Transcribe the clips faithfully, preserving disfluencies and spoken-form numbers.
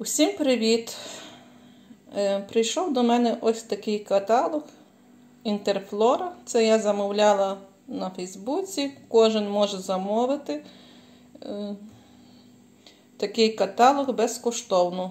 Усім привіт! Прийшов до мене ось такий каталог Інтерфлора. Це я замовляла на Фейсбуці. Кожен може замовити такий каталог безкоштовно.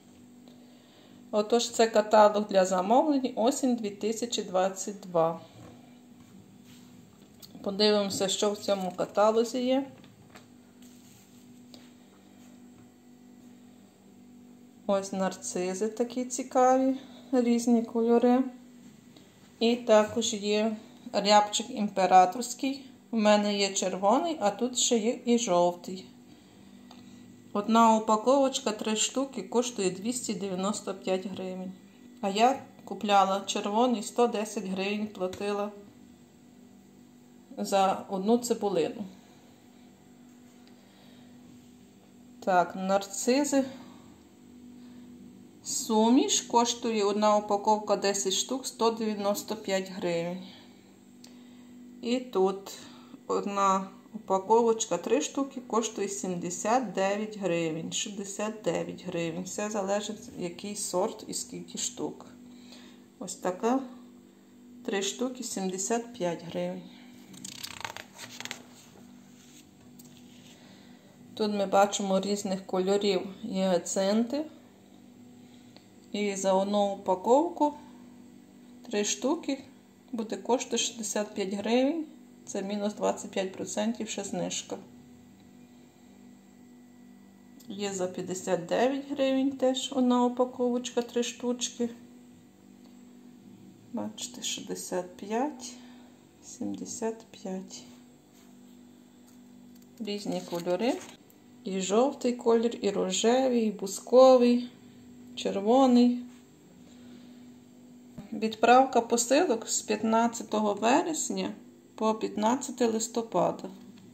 Отож, це каталог для замовлень осінь дві тисячі двадцять два. Подивимося, що в цьому каталозі є. Ось нарцизи такі цікаві, різні кольори. І також є рябчик імператорський. У мене є червоний, а тут ще є і жовтий. Одна упаковочка, три штуки, коштує двісті дев'яносто п'ять гривень. А я купляла червоний, сто десять гривень платила за одну цибулину. Так, нарцизи. Суміш коштує одна упаковка десять штук, сто дев'яносто п'ять гривень. І тут одна упаковочка три штуки коштує сімдесят дев'ять гривень, шістдесят дев'ять гривень. Все залежить, який сорт і скільки штук. Ось така три штуки сімдесят п'ять гривень. Тут ми бачимо різних кольорів гіацинти. І за одну упаковку три штуки буде коштувати шістдесят п'ять гривень. Це мінус двадцять п'ять відсотків ще знижка. Є за п'ятдесят дев'ять гривень теж одна упаковочка, три штучки. Бачите, шістдесят п'ять, сімдесят п'ять. Різні кольори. І жовтий колір, і рожевий, і бусковий, червоний. Відправка посилок з п'ятнадцятого вересня по п'ятнадцяте листопада.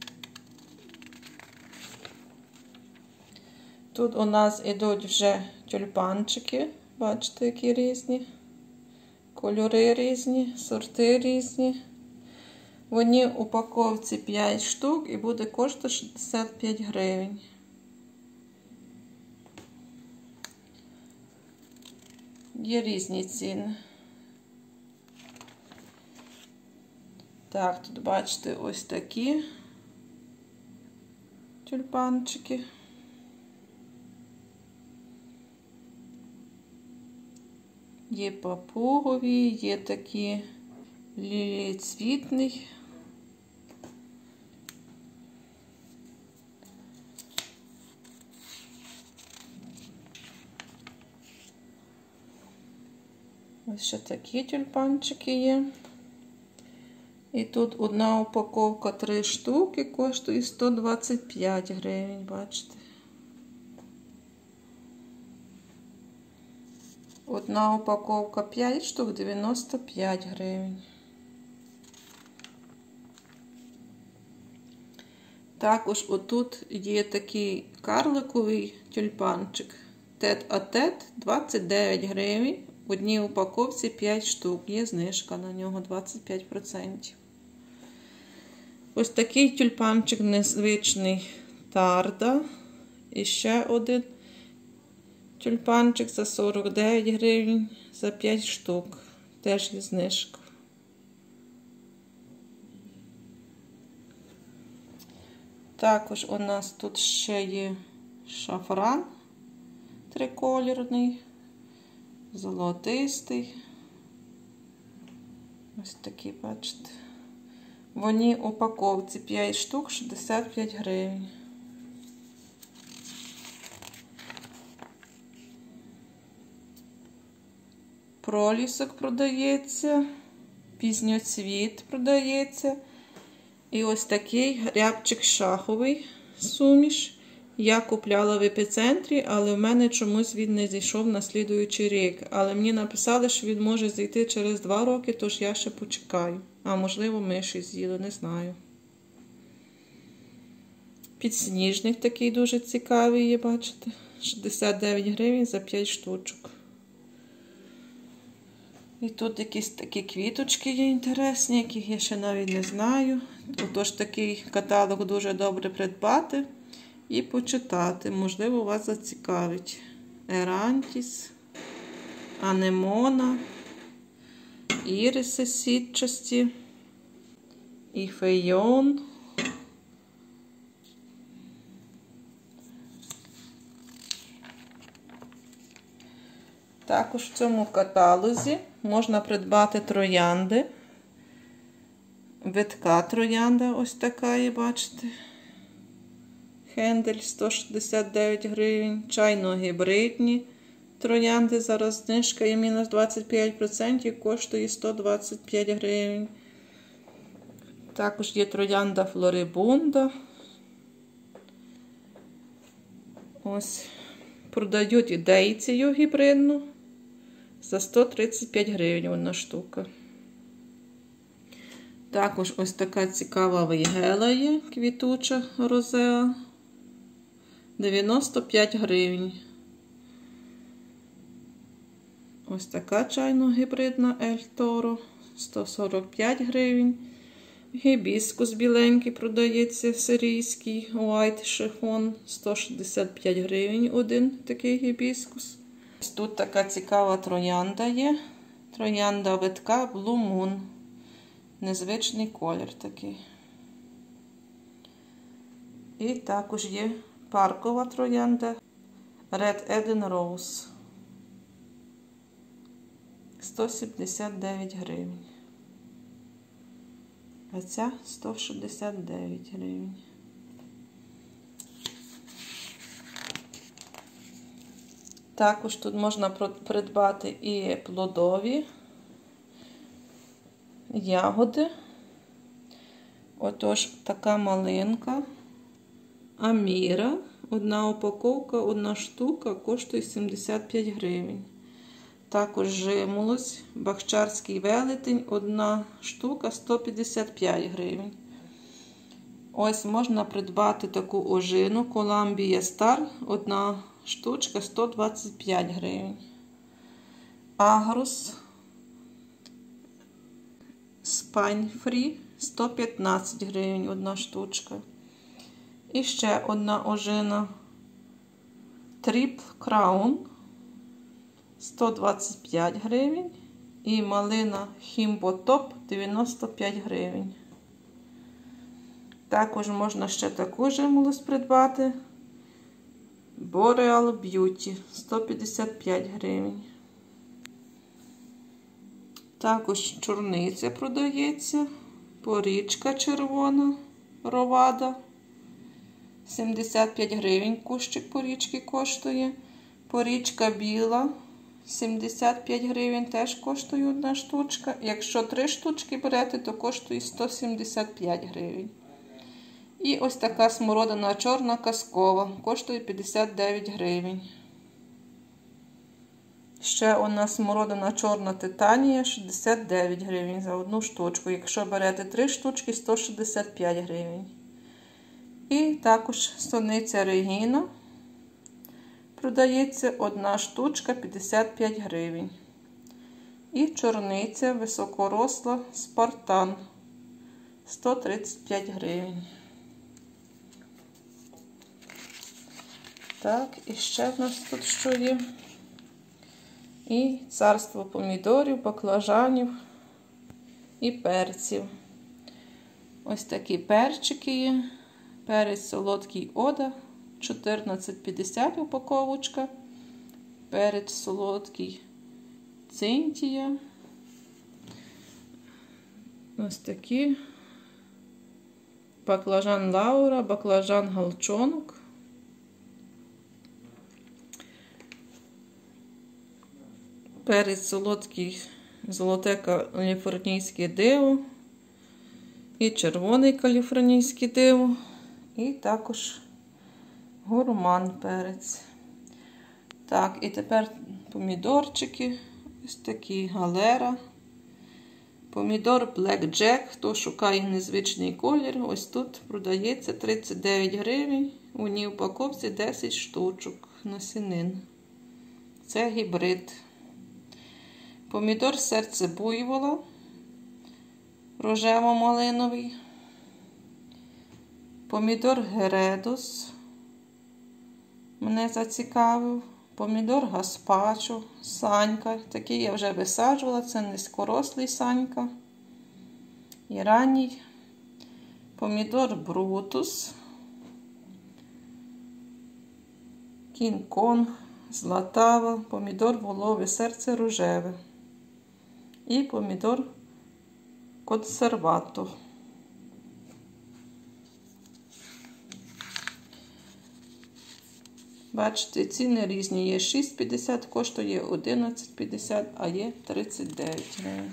Тут у нас ідуть вже тюльпанчики, бачите, які різні, кольори різні, сорти різні. В одній упаковці п'ять штук і буде коштувати шістдесят п'ять гривень. Є різні ціни. Так, тут бачите ось такі тюльпанчики. Є папугові, є такі лілієцвітний. Ось ще такі тюльпанчики є. І тут одна упаковка три штуки коштує сто двадцять п'ять гривень, бачите. Одна упаковка п'ять штук дев'яносто п'ять гривень. Також отут є такий карликовий тюльпанчик. Тет-а-тет двадцять дев'ять гривень. В одній упаковці п'ять штук. Є знижка на нього двадцять п'ять відсотків. Ось такий тюльпанчик незвичний Тарда. І ще один тюльпанчик за сорок дев'ять гривень за п'ять штук. Теж є знижка. Також у нас тут ще є шафран трикольорний, золотистий. Ось такі, бачите. В одній упаковці п'ять штук, шістдесят п'ять гривень. Пролісок продається, пізньоцвіт продається. І ось такий рябчик шаховий суміш. Я купляла в епіцентрі, але в мене чомусь він не зійшов на слідуючий рік. Але мені написали, що він може зійти через два роки, тож я ще почекаю. А можливо, миші з'їли, не знаю. Підсніжник такий дуже цікавий є, бачите. шістдесят дев'ять гривень за п'ять штучок. І тут якісь такі квіточки є інтересні, яких я ще навіть не знаю. Отож, такий каталог дуже добре придбати і почитати. Можливо, вас зацікавить. ерантіс, анемона, іриси сітчасті, і фейон. Також в цьому каталозі можна придбати троянди. Витка троянда ось така є, бачите. Хендель сто шістдесят дев'ять гривень. Чайно-гібридні троянди. Зараз знижка є мінус двадцять п'ять відсотків, коштує сто двадцять п'ять гривень. Також є троянда флорибунда. Ось. Продають ідейцію гібридну за сто тридцять п'ять гривень одна штука. Також ось така цікава вейгела є, квітуча розеа. дев'яносто п'ять гривень. Ось така чайно-гібридна Ель Торо. сто сорок п'ять гривень. Гібіскус біленький продається, сирійський, White Chiffon, сто шістдесят п'ять гривень один такий гібіскус. Ось тут така цікава троянда є. Троянда витка Blue Moon. Незвичний колір такий. І також є паркова троянда Red Eden Rose. сто сімдесят дев'ять гривень. А ця сто шістдесят дев'ять гривень. Також тут можна придбати і плодові ягоди. Отож, така малинка Аміра. Одна упаковка, одна штука коштує сімдесят п'ять гривень. Також жимолость, бахчарський велетень, одна штука сто п'ятдесят п'ять гривень. Ось можна придбати таку ожину Columbia Star, одна штучка сто двадцять п'ять гривень. Агрус Spine Free сто п'ятнадцять гривень одна штучка. І ще одна ожина Triple Crown сто двадцять п'ять гривень. І малина Himbo Top дев'яносто п'ять гривень. Також можна ще таку жимолость придбати. Boreal Beauty сто п'ятдесят п'ять гривень. Також чорниця продається. Порічка червона, ровада. сімдесят п'ять гривень кущик порічки коштує. Порічка біла. сімдесят п'ять гривень теж коштує одна штучка. Якщо три штучки берете, то коштує сто сімдесят п'ять гривень. І ось така смородина чорна казкова. Коштує п'ятдесят дев'ять гривень. Ще одна смородина чорна титанія шістдесят дев'ять гривень за одну штучку. Якщо берете три штучки, сто шістдесят п'ять гривень. І також сониця Регіна. Продається одна штучка п'ятдесят п'ять гривень. І чорниця високоросла Спартан сто тридцять п'ять гривень. Так, і ще в нас тут що є? І царство помідорів, баклажанів і перців. Ось такі перчики є. Перець солодкий Ода, чотирнадцять п'ятдесят упаковочка. Перець солодкий Цинтія. Ось такі. Баклажан Лаура, баклажан Галчонок. Перець солодкий, золоте каліфорнійське диво. І червоний каліфорнійське диво. І також гурман перець. Так, і тепер помідорчики. Ось такі галера. Помідор Black Jack. Хто шукає незвичний колір, ось тут продається тридцять дев'ять гривень. У ній упаковці десять штучок насінин. Це гібрид. Помідор серце буйвола. Рожево-малиновий. Помідор Гередос. Мене зацікавив. помідор гаспачо, санька. Такий я вже висаджувала, це низькорослий санька. І ранній. Помідор брутус, кінг-конг, златава, помідор волове серце рожеве і помідор консервато. Бачите, ціни різні. Є шість п'ятдесят, коштує одинадцять п'ятдесят, а є тридцять дев'ять гривень.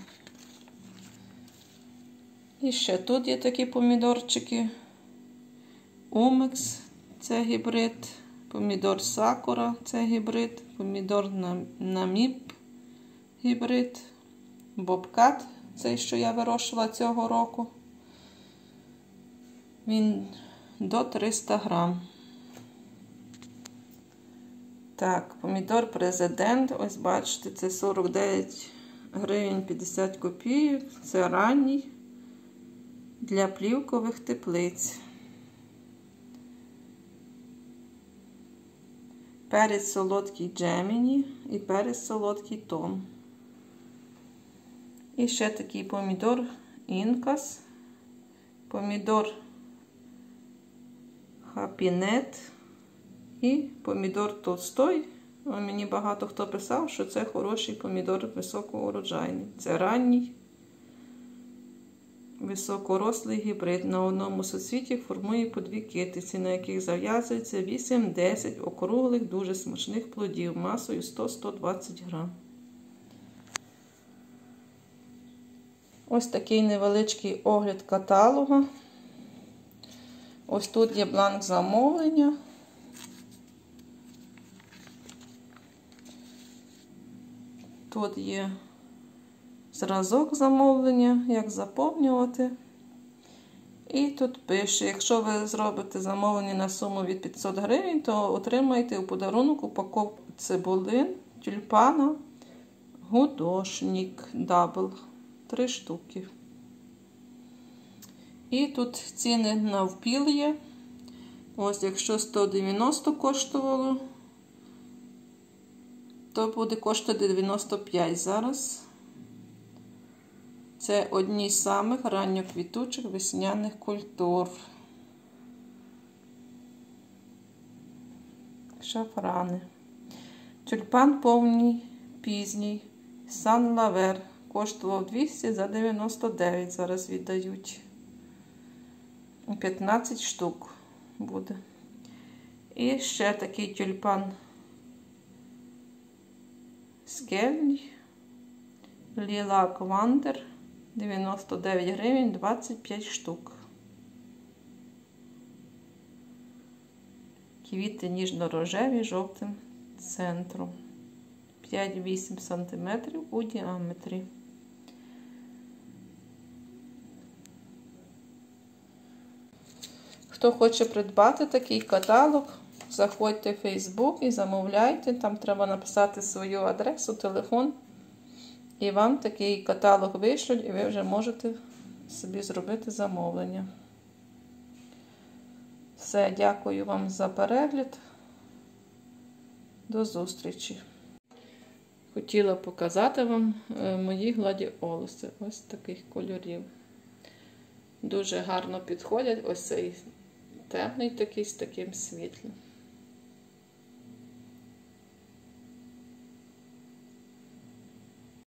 І ще тут є такі помідорчики. Умекс, це гібрид. Помідор сакура, це гібрид. Помідор наміп, гібрид. Бобкат, цей, що я вирощувала цього року. Він до триста грам. Так, помідор президент, ось бачите, це сорок дев'ять гривень п'ятдесят копійок. Це ранній для плівкових теплиць. Перець солодкий Джеміні і перець солодкий Том. І ще такий помідор Інкас, помідор Хапінет і помідор Толстой. Мені багато хто писав, що це хороший помідор високоурожайний. Це ранній, високорослий гібрид. На одному суцвіті формує по дві китиці, на яких зав'язується вісім-десять округлих, дуже смачних плодів масою сто - сто двадцять грам. Ось такий невеличкий огляд каталогу. Ось тут є бланк замовлення. Тут є зразок замовлення, як заповнювати. І тут пише, якщо ви зробите замовлення на суму від п'ятсот гривень, то отримаєте у подарунок упаковку цибулин, тюльпана, гудошник, дабл. Три штуки. І тут ціни навпіл є. Ось якщо сто дев'яносто коштувало, то буде коштувати дев'яносто п'ять зараз. Це одні з самих ранньоквітучих весняних культур. Шафрани. Тюльпан повний, пізній, Сан-Лавер. Коштував двісті, за дев'яносто дев'ять зараз віддають. п'ятнадцять штук буде. І ще такий тюльпан Скельний, Лілак Вандер, дев'яносто дев'ять гривень, двадцять п'ять штук. Квіти ніжно-рожеві, жовтим центром. п'ять-вісім сантиметрів у діаметрі. Хто хоче придбати такий каталог, заходьте в Facebook і замовляйте. Там треба написати свою адресу, телефон. І вам такий каталог вишлють, і ви вже можете собі зробити замовлення. Все, дякую вам за перегляд. До зустрічі. Хотіла показати вам мої гладіолуси. Ось таких кольорів. Дуже гарно підходять. Ось цей темний такий з таким світлим.